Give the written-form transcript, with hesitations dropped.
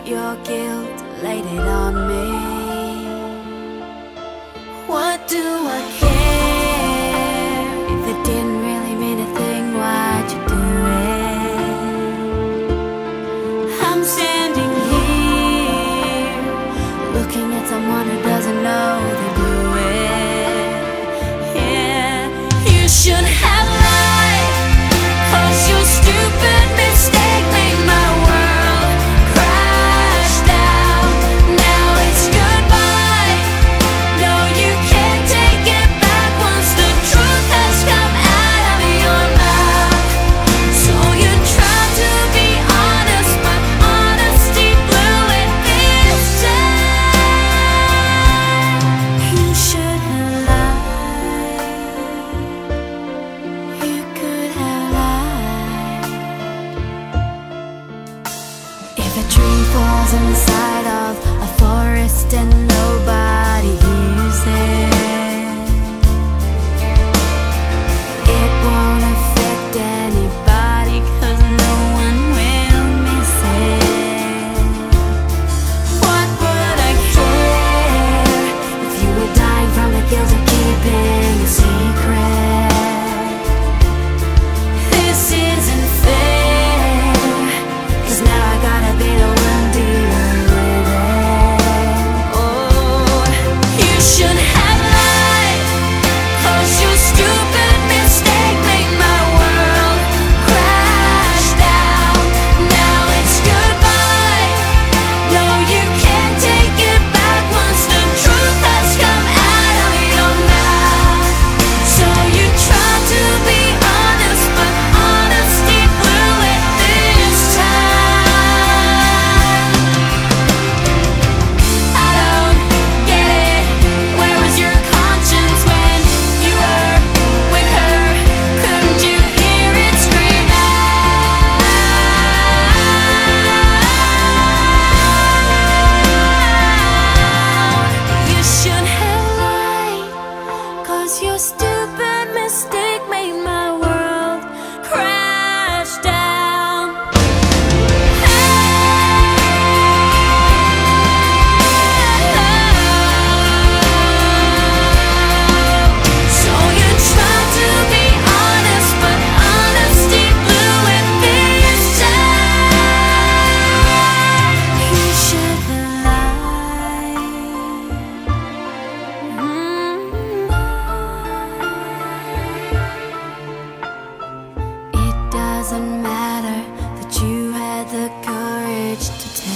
your guilt, laid it on me. What do I care? If it didn't really mean a thing, why'd you do it? I'm standing here, looking at someone who doesn't know they blew it. Yeah, you should have lied, 'cause your stupid mistake made my world crash down. Now it's goodbye. No, you can't take it back once the truth has come out of your mouth. So you tried to be honest, but honesty blew it this time. You should have lied. You could have lied. If a tree falls inside of a forest and nobody hears it, it won't affect anybody, 'cause no one will miss it. What would I care if you were dying from the guilt of keeping a secret? This isn't fair, 'cause now I gotta be the one dealing with it. Oh, you should have lied, 'cause your stupid mistake made my world crash down. Now it's goodbye. No, you can't take it back once the truth has come out of your mouth. So you tried to be honest, but honesty blew it this time. I don't get it. Where was your conscience when you were with her? Couldn't you hear it scream out? You should have lied, 'cause your stupid mistake made my world crash down. So you tried to be honest, but honesty blew it this time. You should have lied. It doesn't matter that you had the courage to tell